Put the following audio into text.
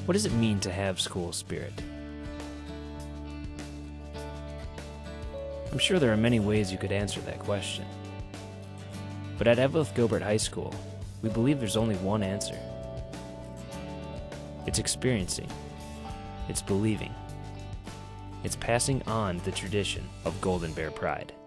What does it mean to have school spirit? I'm sure there are many ways you could answer that question. But at Eveleth Gilbert High School, we believe there's only one answer. It's experiencing. It's believing. It's passing on the tradition of Golden Bear pride.